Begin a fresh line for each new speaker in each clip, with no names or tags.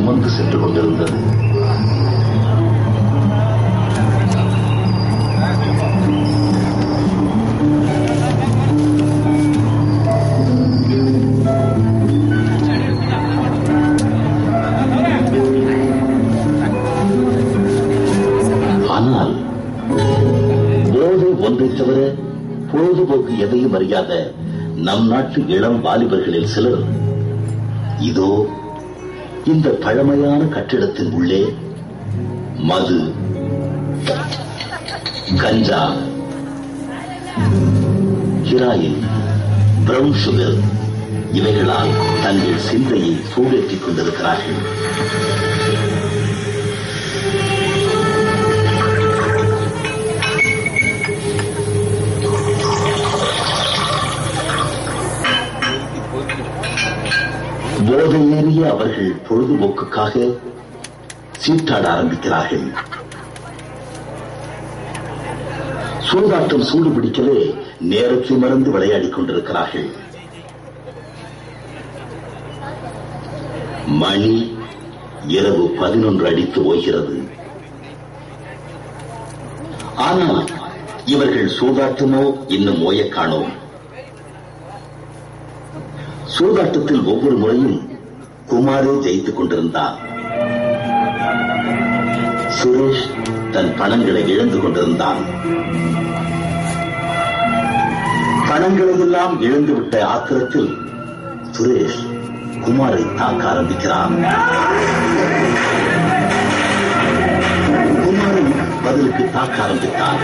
சுமந்து சென்று கொண்டிருந்தது. ஆனால் போதை ஒன்றை தவிர பொழுதுபோக்கு எதையும் அறியாத நம் நாட்டு இளம் வாலிபர்களில் சிலர் இதோ இந்த பழமையான கட்டிடத்தின் உள்ளே மது, கஞ்சா, ஹீராயின், பிரவுன் சுகர் இவைகளால் தங்கள் சிந்தையை சூடேற்றிக் கொண்டிருக்கிறார்கள். போதையேறிய அவர்கள் பொழுதுபோக்குக்காக சீட்டாட ஆரம்பிக்கிறார்கள். சூதாட்டம் சூடு பிடிக்கவே நேரத்தை மறந்து விளையாடிக் கொண்டிருக்கிறார்கள். மணி இரவு 11 அடித்து ஓய்கிறது. ஆனால் இவர்கள் சூதாட்டமோ இன்னும் ஓய காணோம். சூதாட்டத்தில் ஒவ்வொரு முறையும் குமாரே ஜெயித்துக் கொண்டிருந்தான். சுரேஷ் தன் பணங்களை இழந்து கொண்டிருந்தான். பணங்களை எல்லாம் இழந்துவிட்ட ஆத்திரத்தில் சுரேஷ் குமாரை தாக்க ஆரம்பிக்கிறான். குமாரன் பதிலுக்கு தாக்க ஆரம்பித்தான்.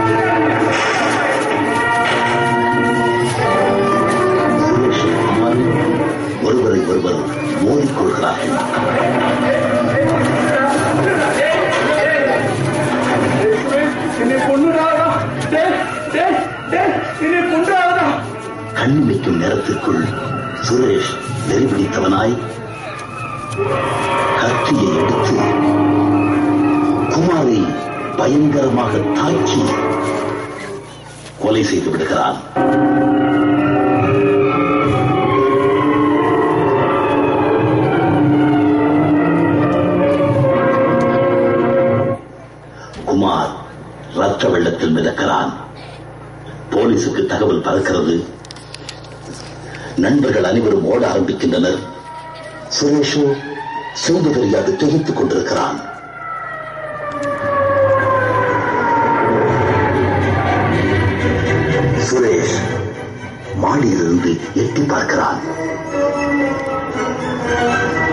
ஒருவரை ஒருவர் மோதிக்கொள்கிறார்கள். கண்ணிமைக்கும் நேரத்திற்குள் சுரேஷ் நெறிபிடித்தவனாய் கத்தியை எடுத்து குமாரை பயங்கரமாக தாக்கி கொலை செய்து விடுகிறான். குமார் ரத்த வெள்ளத்தில் மிதக்கிறான். போலீசுக்கு தகவல் பறக்கிறது. நண்பர்கள் அனைவரும் ஓட ஆரம்பிக்கின்றனர். சுரேஷோ செய்து தெரியாது திகைத்துக் கொண்டிருக்கிறான். சுரேஷ் மாடியிலிருந்து எட்டி பார்க்கிறான்.